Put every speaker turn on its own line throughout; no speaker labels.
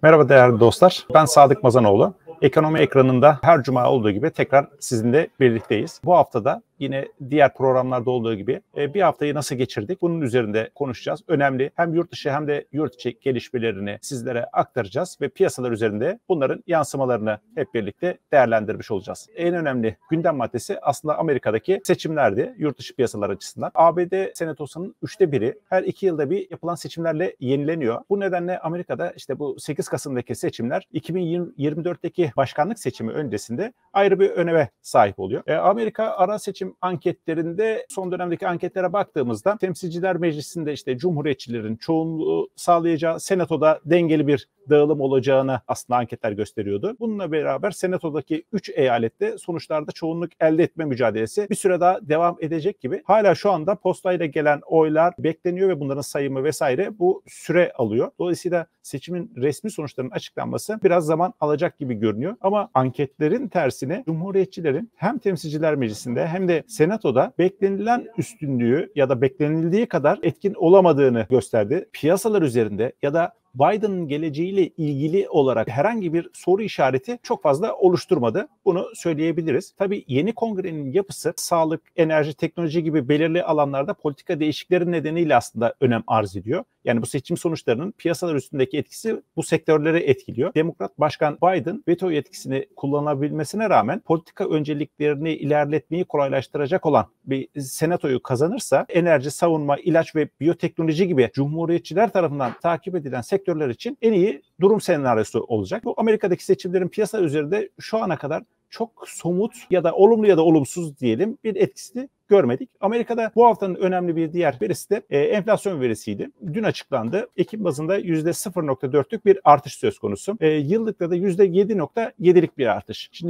Merhaba değerli dostlar. Ben Sadık Mazanoğlu. Ekonomi ekranında her cuma olduğu gibi tekrar sizinle birlikteyiz. Bu haftada yine diğer programlarda olduğu gibi bir haftayı nasıl geçirdik? Bunun üzerinde konuşacağız. Önemli hem yurt dışı hem de yurt içi gelişmelerini sizlere aktaracağız ve piyasalar üzerinde bunların yansımalarını hep birlikte değerlendirmiş olacağız. En önemli gündem maddesi aslında Amerika'daki seçimlerdi yurt dışı piyasalar açısından. ABD Senatosu'nun 1/3 her 2 yılda bir yapılan seçimlerle yenileniyor. Bu nedenle Amerika'da işte bu 8 Kasım'daki seçimler 2024'teki başkanlık seçimi öncesinde ayrı bir öneme sahip oluyor. Amerika ara seçim anketlerinde son dönemdeki anketlere baktığımızda Temsilciler Meclisi'nde işte Cumhuriyetçilerin çoğunluğu sağlayacağı, Senato'da dengeli bir dağılım olacağını aslında anketler gösteriyordu. Bununla beraber Senato'daki 3 eyalette sonuçlarda çoğunluk elde etme mücadelesi bir süre daha devam edecek gibi. Hala şu anda postayla gelen oylar bekleniyor ve bunların sayımı vesaire bu süre alıyor. Dolayısıyla seçimin resmi sonuçlarının açıklanması biraz zaman alacak gibi görünüyor. Ama anketlerin tersine Cumhuriyetçilerin hem Temsilciler Meclisi'nde hem de Senato'da beklenilen üstünlüğü ya da beklenildiği kadar etkin olamadığını gösterdi. Piyasalar üzerinde ya da Biden'ın geleceğiyle ilgili olarak herhangi bir soru işareti çok fazla oluşturmadı. Bunu söyleyebiliriz. Tabii yeni kongrenin yapısı sağlık, enerji, teknoloji gibi belirli alanlarda politika değişiklikleri nedeniyle aslında önem arz ediyor. Yani bu seçim sonuçlarının piyasalar üstündeki etkisi bu sektörleri etkiliyor. Demokrat Başkan Biden veto yetkisini kullanabilmesine rağmen politika önceliklerini ilerletmeyi kolaylaştıracak olan bir senatoyu kazanırsa enerji, savunma, ilaç ve biyoteknoloji gibi Cumhuriyetçiler tarafından takip edilen sektörler için en iyi durum senaryosu olacak. Bu Amerika'daki seçimlerin piyasa üzerinde şu ana kadar çok somut ya da olumlu ya da olumsuz diyelim bir etkisini görmedik. Amerika'da bu haftanın önemli bir diğer verisi de enflasyon verisiydi. Dün açıklandı. Ekim bazında %0.4'lük bir artış söz konusu. Yıllıkta da %7.7'lik bir artış. Şimdi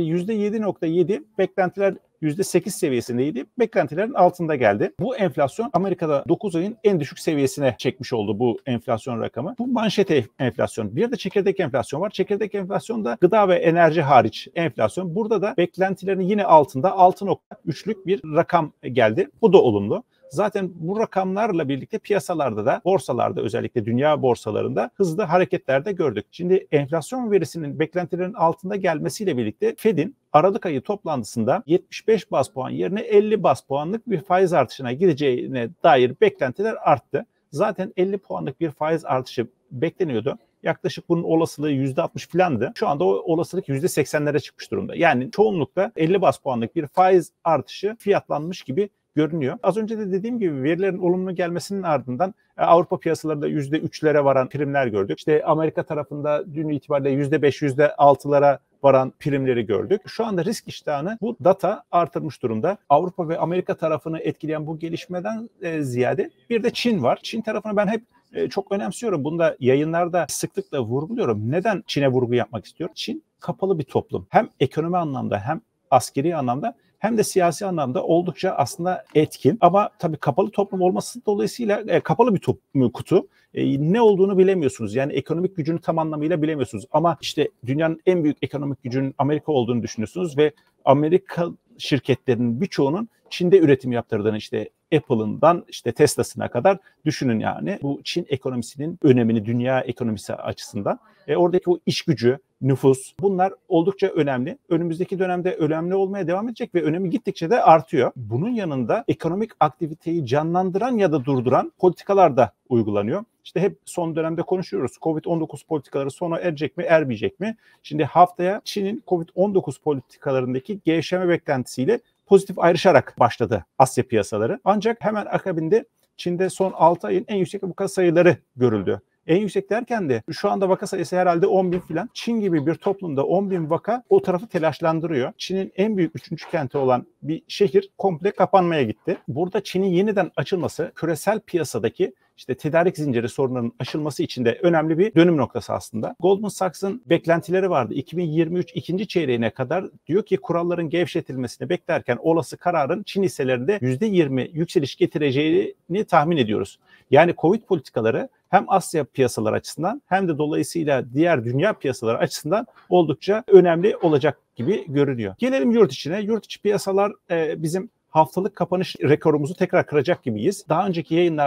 %7.7 beklentiler %8 seviyesindeydi. Beklentilerin altında geldi. Bu enflasyon Amerika'da 9 ayın en düşük seviyesine çekmiş oldu bu enflasyon rakamı. Bu manşet enflasyon. Bir de çekirdek enflasyon var. Çekirdek enflasyon da gıda ve enerji hariç enflasyon. Burada da beklentilerin yine altında 6.3'lük bir rakam geldi. Bu da olumlu. Zaten bu rakamlarla birlikte piyasalarda da, borsalarda özellikle dünya borsalarında hızlı hareketler de gördük. Şimdi enflasyon verisinin beklentilerin altında gelmesiyle birlikte Fed'in Aralık ayı toplantısında 75 baz puan yerine 50 baz puanlık bir faiz artışına gideceğine dair beklentiler arttı. Zaten 50 puanlık bir faiz artışı bekleniyordu. Yaklaşık bunun olasılığı %60 filandı. Şu anda o olasılık %80'lere çıkmış durumda. Yani çoğunlukla 50 baz puanlık bir faiz artışı fiyatlanmış gibi görünüyor. Az önce de dediğim gibi verilerin olumlu gelmesinin ardından Avrupa piyasalarında %3'lere varan primler gördük. İşte Amerika tarafında dün itibariyle %5, %6'lara varan primleri gördük. Şu anda risk iştahını bu data artırmış durumda. Avrupa ve Amerika tarafını etkileyen bu gelişmeden ziyade bir de Çin var. Çin tarafını ben hep çok önemsiyorum. Bunu da yayınlarda sıklıkla vurguluyorum. Neden Çin'e vurgu yapmak istiyorum? Çin kapalı bir toplum. Hem ekonomi anlamda hem askeri anlamda hem de siyasi anlamda oldukça aslında etkin. Ama tabii kapalı toplum olması dolayısıyla kapalı bir kutu. Ne olduğunu bilemiyorsunuz. Yani ekonomik gücünü tam anlamıyla bilemiyorsunuz. Ama işte dünyanın en büyük ekonomik gücünün Amerika olduğunu düşünüyorsunuz ve Amerika şirketlerinin birçoğunun Çin'de üretim yaptırdığını işte Apple'ından işte Tesla'sına kadar düşünün yani. Bu Çin ekonomisinin önemini dünya ekonomisi açısından. Oradaki o iş gücü, nüfus bunlar oldukça önemli. Önümüzdeki dönemde önemli olmaya devam edecek ve önemi gittikçe de artıyor. Bunun yanında ekonomik aktiviteyi canlandıran ya da durduran politikalar da uygulanıyor. İşte hep son dönemde konuşuyoruz. Covid-19 politikaları sona erecek mi, ermeyecek mi? Şimdi haftaya Çin'in Covid-19 politikalarındaki gevşeme beklentisiyle pozitif ayrışarak başladı Asya piyasaları. Ancak hemen akabinde Çin'de son 6 ayın en yüksek vaka sayıları görüldü. En yüksek derken de şu anda vaka sayısı herhalde 10.000 falan. Çin gibi bir toplumda 10.000 vaka o tarafı telaşlandırıyor. Çin'in en büyük 3. kenti olan bir şehir komple kapanmaya gitti. Burada Çin'in yeniden açılması küresel piyasadaki işte tedarik zinciri sorunlarının aşılması için de önemli bir dönüm noktası aslında. Goldman Sachs'ın beklentileri vardı. 2023 ikinci çeyreğine kadar diyor ki kuralların gevşetilmesini beklerken olası kararın Çin hisselerinde %20 yükseliş getireceğini tahmin ediyoruz. Yani Covid politikaları hem Asya piyasaları açısından hem de dolayısıyla diğer dünya piyasaları açısından oldukça önemli olacak gibi görünüyor. Gelelim yurt içine. Yurt içi piyasalar bizim haftalık kapanış rekorumuzu tekrar kıracak gibiyiz. Daha önceki yayınlarda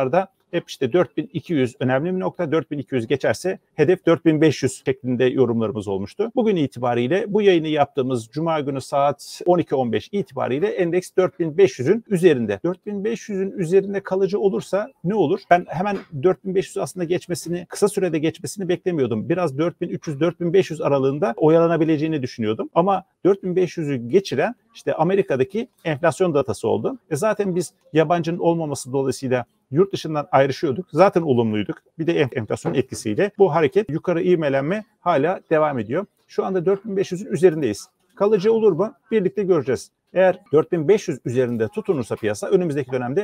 hep işte 4200 önemli bir nokta. 4200 geçerse hedef 4500 şeklinde yorumlarımız olmuştu. Bugün itibariyle bu yayını yaptığımız Cuma günü saat 12.15 itibariyle endeks 4500'ün üzerinde. 4500'ün üzerinde kalıcı olursa ne olur? Ben hemen 4500 aslında geçmesini, kısa sürede geçmesini beklemiyordum. Biraz 4300-4500 aralığında oyalanabileceğini düşünüyordum. Ama 4500'ü geçiren işte Amerika'daki enflasyon datası oldu. Zaten biz yabancının olmaması dolayısıyla yurt dışından ayrışıyorduk. Zaten olumluyduk. Bir de enflasyon etkisiyle bu hareket yukarı ivmelenme hala devam ediyor. Şu anda 4500'ün üzerindeyiz. Kalıcı olur mu? Birlikte göreceğiz. Eğer 4500 üzerinde tutunursa piyasa önümüzdeki dönemde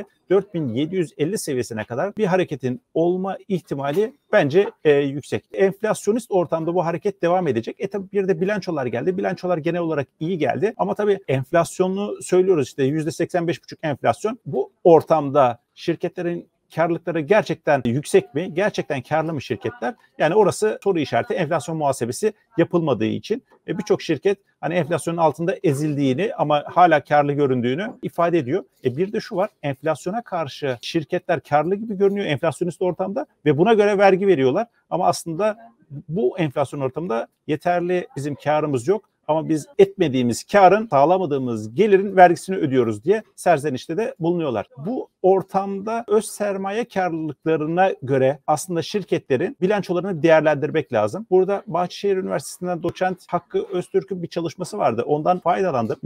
4750 seviyesine kadar bir hareketin olma ihtimali bence yüksek. Enflasyonist ortamda bu hareket devam edecek. Tabii bir de bilançolar geldi. Bilançolar genel olarak iyi geldi. Ama tabii enflasyonlu söylüyoruz işte %85,5 enflasyon. Bu ortamda şirketlerin karlılıkları gerçekten yüksek mi? Gerçekten karlı mı şirketler? Yani orası soru işareti. Enflasyon muhasebesi yapılmadığı için birçok şirket hani enflasyonun altında ezildiğini ama hala karlı göründüğünü ifade ediyor. Bir de şu var. Enflasyona karşı şirketler karlı gibi görünüyor enflasyonist ortamda ve buna göre vergi veriyorlar. Ama aslında bu enflasyon ortamında yeterli bizim karımız yok. Ama biz etmediğimiz karın, sağlamadığımız gelirin vergisini ödüyoruz diye serzenişte de bulunuyorlar. Bu ortamda öz sermaye karlılıklarına göre aslında şirketlerin bilançolarını değerlendirmek lazım. Burada Bahçeşehir Üniversitesi'nden doçent Hakkı Öztürk'ün bir çalışması vardı. Ondan faydalandım.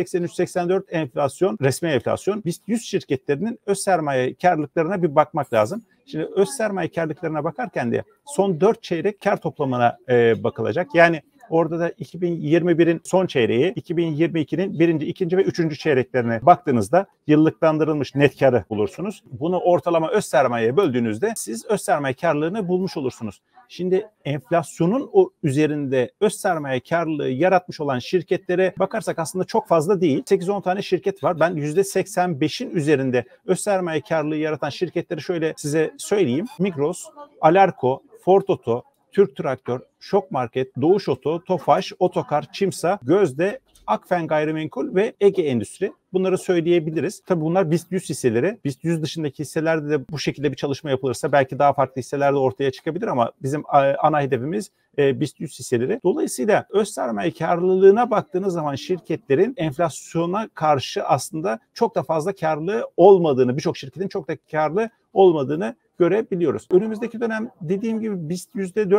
%83-84 enflasyon, resmi enflasyon. BIST 100 şirketlerinin öz sermaye karlılıklarına bir bakmak lazım. Şimdi öz sermaye karlılıklarına bakarken de son 4 çeyrek kar toplamına bakılacak. Yani orada da 2021'in son çeyreği, 2022'nin birinci, ikinci ve üçüncü çeyreklerine baktığınızda yıllıklandırılmış net karı bulursunuz. Bunu ortalama öz sermayeye böldüğünüzde siz öz sermaye karlılığını bulmuş olursunuz. Şimdi enflasyonun o üzerinde öz sermaye karlılığı yaratmış olan şirketlere bakarsak aslında çok fazla değil. 8-10 tane şirket var. Ben %85'in üzerinde öz sermaye karlılığı yaratan şirketleri şöyle size söyleyeyim. Migros, Alarko, Ford Oto, Türk Traktör, Şok Market, Doğuş Oto, Tofaş, Otokar, Çimsa, Gözde, Akfen Gayrimenkul ve Ege Endüstri. Bunları söyleyebiliriz. Tabii bunlar BIST 100 hisseleri. BIST 100 dışındaki hisselerde de bu şekilde bir çalışma yapılırsa belki daha farklı hisseler de ortaya çıkabilir ama bizim ana hedefimiz BIST 100 hisseleri. Dolayısıyla öz sermaye karlılığına baktığınız zaman şirketlerin enflasyona karşı aslında çok da fazla karlı olmadığını, birçok şirketin çok da karlı olmadığını görebiliyoruz. Önümüzdeki dönem dediğim gibi BIST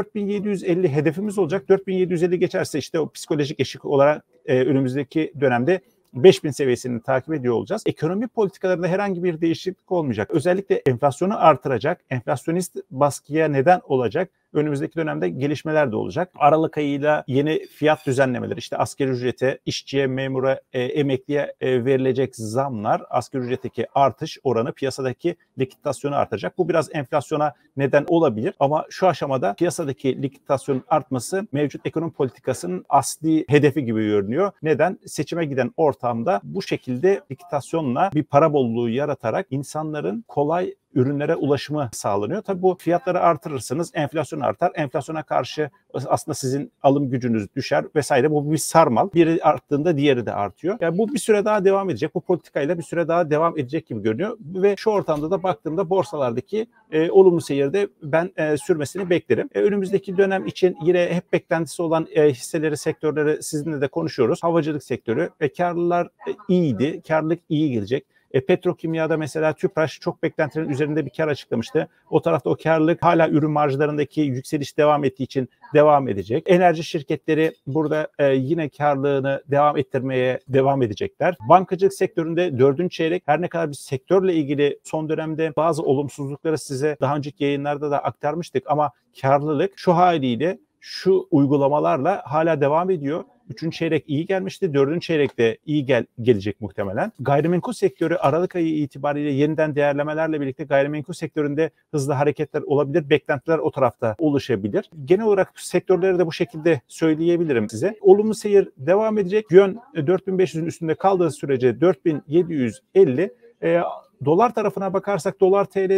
%4750 hedefimiz olacak. 4750 geçerse işte o psikolojik eşik olarak önümüzdeki dönemde 5000 seviyesini takip ediyor olacağız. Ekonomi politikalarında herhangi bir değişiklik olmayacak. Özellikle enflasyonu artıracak, enflasyonist baskıya neden olacak önümüzdeki dönemde gelişmeler de olacak. Aralık ayıyla yeni fiyat düzenlemeleri, işte asgari ücrete, işçiye, memura, emekliye verilecek zamlar, asgari ücretteki artış oranı piyasadaki likiditasyonu artıracak. Bu biraz enflasyona neden olabilir ama şu aşamada piyasadaki likiditasyonun artması mevcut ekonomi politikasının asli hedefi gibi görünüyor. Neden? Seçime giden ortamda bu şekilde likiditasyonla bir para bolluğu yaratarak insanların kolay ürünlere ulaşımı sağlanıyor. Tabii bu fiyatları artırırsanız enflasyon artar. Enflasyona karşı aslında sizin alım gücünüz düşer vesaire. Bu bir sarmal. Biri arttığında diğeri de artıyor. Yani bu bir süre daha devam edecek. Bu politikayla bir süre daha devam edecek gibi görünüyor. Ve şu ortamda da baktığımda borsalardaki olumlu seyirde ben sürmesini beklerim. Önümüzdeki dönem için yine hep beklentisi olan hisseleri, sektörleri sizinle de konuşuyoruz. Havacılık sektörü karlılar iyiydi. Karlılık iyi gelecek. Petrokimyada mesela Tüpraş çok beklentilerin üzerinde bir kar açıklamıştı. O tarafta o karlılık hala ürün marjlarındaki yükseliş devam ettiği için devam edecek. Enerji şirketleri burada yine karlılığını devam ettirmeye devam edecekler. Bankacılık sektöründe 4. çeyrek her ne kadar biz sektörle ilgili son dönemde bazı olumsuzlukları size daha önceki yayınlarda da aktarmıştık ama karlılık şu haliyle şu uygulamalarla hala devam ediyor. 3. çeyrek iyi gelmişti. 4. çeyrek de iyi gelecek muhtemelen. Gayrimenkul sektörü Aralık ayı itibariyle yeniden değerlemelerle birlikte gayrimenkul sektöründe hızlı hareketler olabilir. Beklentiler o tarafta oluşabilir. Genel olarak sektörleri de bu şekilde söyleyebilirim size. Olumlu seyir devam edecek. Yön 4500'ün üstünde kaldığı sürece 4750. Dolar tarafına bakarsak dolar TL'de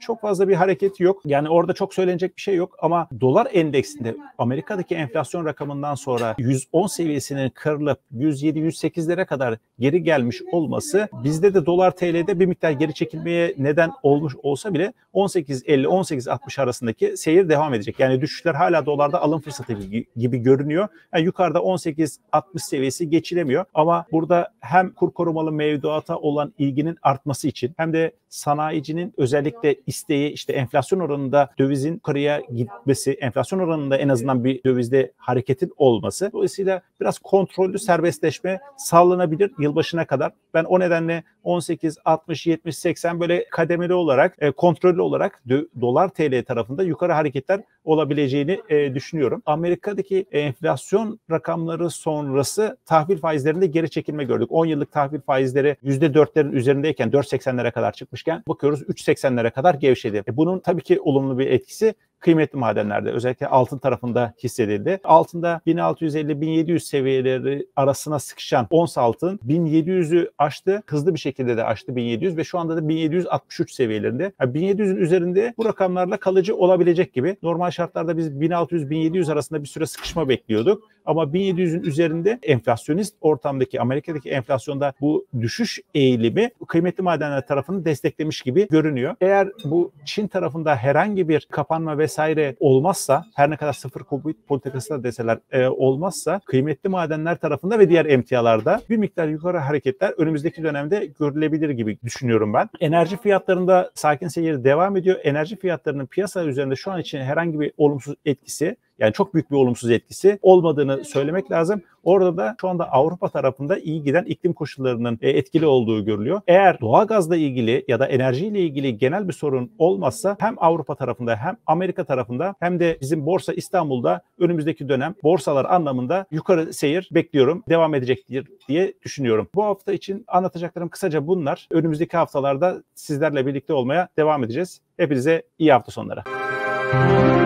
çok fazla bir hareket yok. Yani orada çok söylenecek bir şey yok ama dolar endeksinde Amerika'daki enflasyon rakamından sonra 110 seviyesinin kırılıp 107-108'lere kadar geri gelmiş olması bizde de dolar TL'de bir miktar geri çekilmeye neden olmuş olsa bile 18.50-18.60 arasındaki seyir devam edecek. Yani düşüşler hala dolarda alım fırsatı gibi görünüyor. Yani yukarıda 18.60 seviyesi geçilemiyor ama burada hem kur korumalı mevduata olan ilginin artması için hem de sanayicinin özellikle isteği işte enflasyon oranında dövizin yukarıya gitmesi, enflasyon oranında en azından bir dövizde hareketin olması. Dolayısıyla biraz kontrollü serbestleşme sağlanabilir yılbaşına kadar. Ben o nedenle 18, 60, 70, 80 böyle kademeli olarak, kontrollü olarak dolar TL tarafında yukarı hareketler olabileceğini düşünüyorum. Amerika'daki enflasyon rakamları sonrası tahvil faizlerinde geri çekilme gördük. 10 yıllık tahvil faizleri %4'lerin üzerindeyken 4.80'lere kadar çıkmışken bakıyoruz 3.80'lere kadar gevşedi. Bunun tabii ki olumlu bir etkisi kıymetli madenlerde özellikle altın tarafında hissedildi. Altında 1650-1700 seviyeleri arasına sıkışan ons altın 1700'ü aştı. Hızlı bir şekilde de aştı 1700 ve şu anda da 1763 seviyelerinde. Yani 1700'ün üzerinde bu rakamlarla kalıcı olabilecek gibi. Normal şartlarda biz 1600-1700 arasında bir süre sıkışma bekliyorduk. Ama 1700'ün üzerinde enflasyonist ortamdaki Amerika'daki enflasyonda bu düşüş eğilimi kıymetli madenler tarafını desteklemiş gibi görünüyor. Eğer bu Çin tarafında herhangi bir kapanma vesaire olmazsa, her ne kadar sıfır Covid politikası da deseler olmazsa kıymetli madenler tarafında ve diğer emtialarda bir miktar yukarı hareketler önümüzdeki dönemde görülebilir gibi düşünüyorum ben. Enerji fiyatlarında sakin seyir devam ediyor. Enerji fiyatlarının piyasa üzerinde şu an için herhangi bir olumsuz etkisi, yani çok büyük bir olumsuz etkisi olmadığını söylemek lazım. Orada da şu anda Avrupa tarafında iyi giden iklim koşullarının etkili olduğu görülüyor. Eğer doğalgazla ilgili ya da enerjiyle ilgili genel bir sorun olmazsa hem Avrupa tarafında hem Amerika tarafında hem de bizim Borsa İstanbul'da önümüzdeki dönem borsalar anlamında yukarı seyir bekliyorum. Devam edecektir diye düşünüyorum. Bu hafta için anlatacaklarım kısaca bunlar. Önümüzdeki haftalarda sizlerle birlikte olmaya devam edeceğiz. Hepinize iyi hafta sonları.